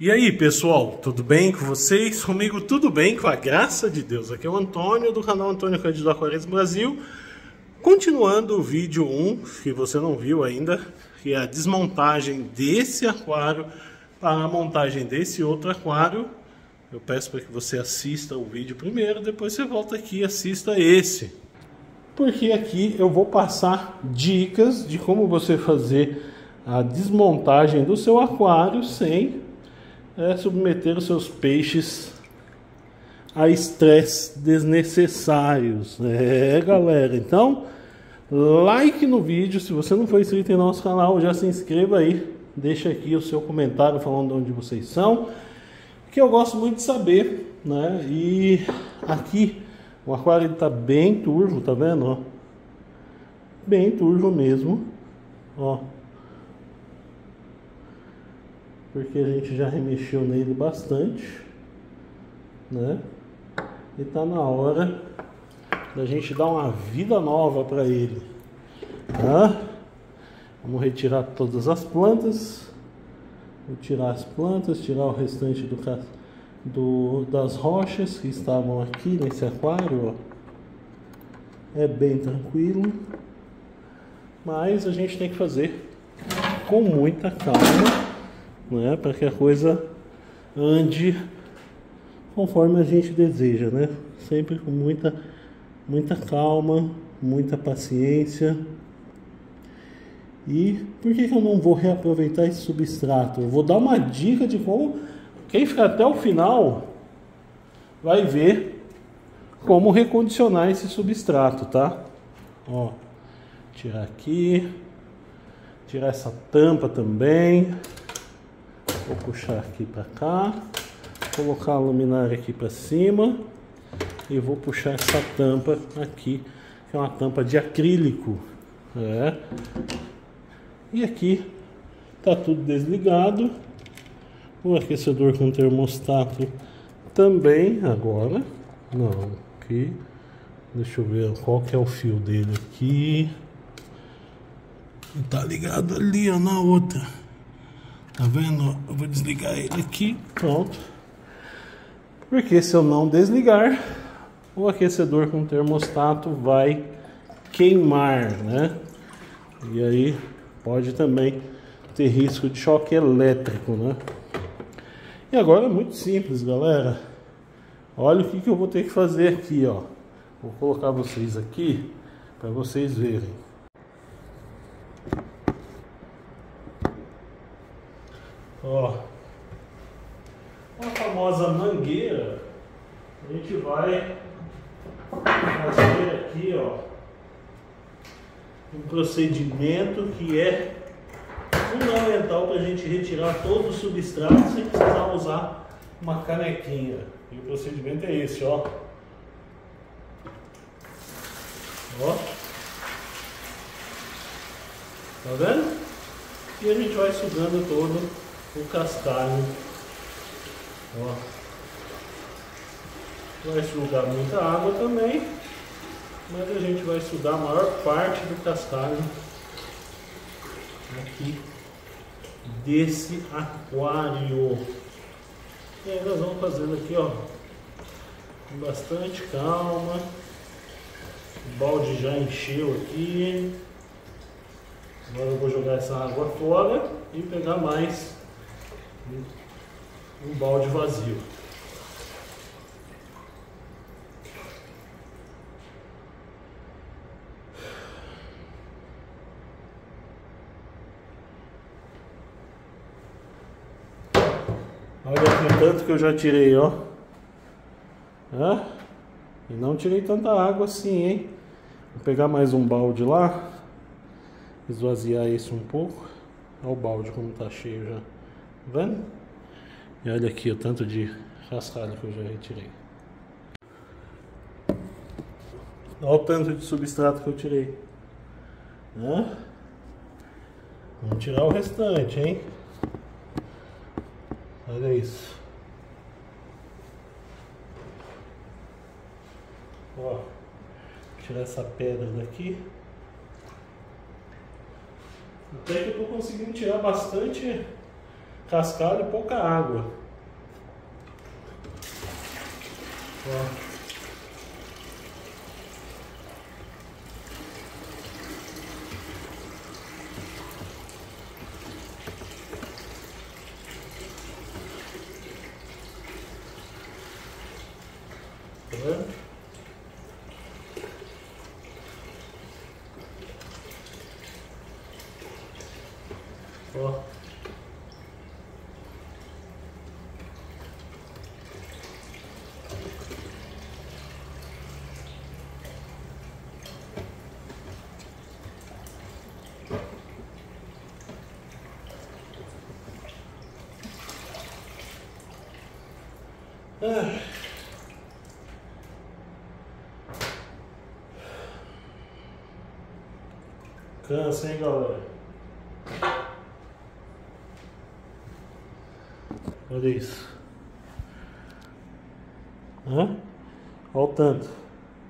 E aí pessoal, tudo bem com vocês? Comigo tudo bem, com a graça de Deus. Aqui é o Antônio do canal Antônio Cândido Aquarismo Brasil. Continuando o vídeo 1, que você não viu ainda, que é a desmontagem desse aquário para a montagem desse outro aquário. Eu peço para que você assista o vídeo primeiro, depois você volta aqui e assista esse. Porque aqui eu vou passar dicas de como você fazer a desmontagem do seu aquário sem submeter os seus peixes a estresse desnecessários. Galera, então like no vídeo. Se você não for inscrito em nosso canal, já se inscreva aí, deixa aqui o seu comentário falando de onde vocês são, que eu gosto muito de saber, né? E aqui o aquário está bem turvo, tá vendo? Ó, bem turvo mesmo, ó, porque a gente já remexeu nele bastante, né? E tá na hora da gente dar uma vida nova para ele, tá? Vamos retirar todas as plantas. Vou tirar as plantas, tirar o restante das rochas que estavam aqui nesse aquário, ó. É bem tranquilo, mas a gente tem que fazer com muita calma, né, para que a coisa ande conforme a gente deseja, né? Sempre com muita calma, muita paciência. E por que eu não vou reaproveitar esse substrato? Eu vou dar uma dica de como quem ficar até o final vai ver como recondicionar esse substrato, tá? Ó, tirar aqui, tirar essa tampa também. Vou puxar aqui para cá, colocar a luminária aqui para cima e vou puxar essa tampa aqui, que é uma tampa de acrílico, E aqui tá tudo desligado, o aquecedor com termostato também. Agora não, aqui, deixa eu ver qual que é o fio dele aqui. Tá ligado ali, ó, na outra. Tá vendo? Eu vou desligar ele aqui, pronto. Porque se eu não desligar, o aquecedor com termostato vai queimar, né? E aí pode também ter risco de choque elétrico, né? E agora é muito simples, galera. Olha o que eu vou ter que fazer aqui, ó. Vou colocar vocês aqui para vocês verem. Ó, a famosa mangueira, a gente vai fazer aqui, ó, um procedimento que é fundamental para a gente retirar todo o substrato sem precisar usar uma canequinha. E o procedimento é esse, ó. Ó. Tá vendo? E a gente vai sugando todo o cascalho, ó. Vai sugar muita água também, mas a gente vai sugar a maior parte do cascalho aqui desse aquário. E aí nós vamos fazendo aqui, ó, com bastante calma. O balde já encheu aqui. Agora eu vou jogar essa água fora e pegar mais um balde vazio. Olha aqui o tanto que eu já tirei, ó. E não tirei tanta água assim, hein? Vou pegar mais um balde lá, esvaziar isso um pouco. Olha o balde como tá cheio já. Tá vendo? E olha aqui o tanto de cascalho que eu já retirei. Olha o tanto de substrato que eu tirei. Vamos tirar o restante, hein? Olha isso. Ó, tirar essa pedra daqui. Até que eu tô conseguindo tirar bastante cascalho e pouca água. Ó. Tá vendo? Ó. Cansa, hein, galera? Olha isso. Olha o tanto.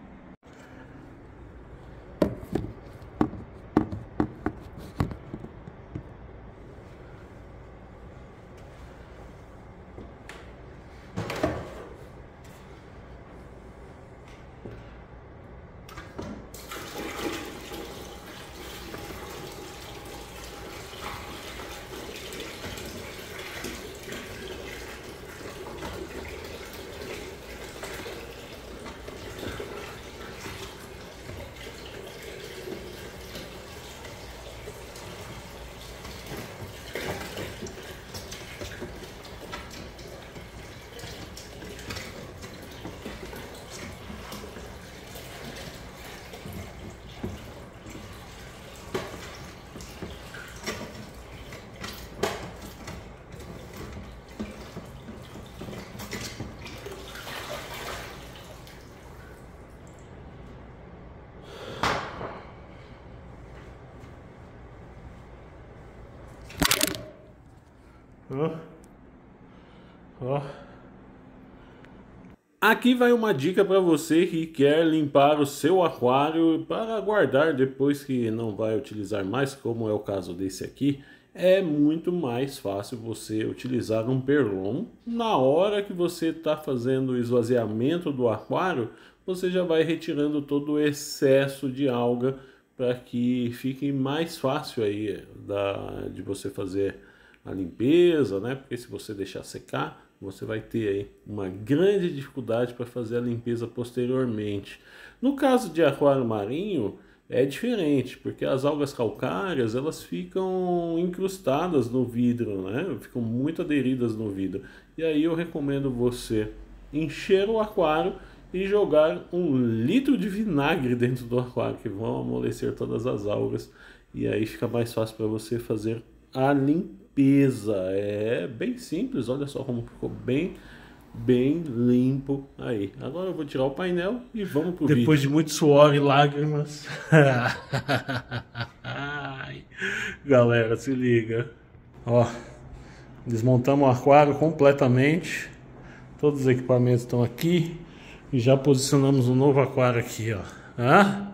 Ó. Aqui vai uma dica para você que quer limpar o seu aquário para guardar depois que não vai utilizar mais, como é o caso desse aqui. É muito mais fácil você utilizar um Perlon. Na hora que você está fazendo o esvaziamento do aquário, você já vai retirando todo o excesso de alga para que fique mais fácil aí de você fazer a limpeza, né? Porque se você deixar secar, você vai ter aí uma grande dificuldade para fazer a limpeza posteriormente. No caso de aquário marinho, é diferente, porque as algas calcárias, elas ficam incrustadas no vidro, né? Ficam muito aderidas no vidro. E aí eu recomendo você encher o aquário e jogar 1 litro de vinagre dentro do aquário, que vão amolecer todas as algas. E aí fica mais fácil para você fazer a limpeza. É bem simples, olha só como ficou bem limpo aí. Agora eu vou tirar o painel e vamos pro vídeo. Depois de muito suor e lágrimas. Ai, galera, se liga. Ó, desmontamos o aquário completamente. Todos os equipamentos estão aqui. E já posicionamos um novo aquário aqui, ó.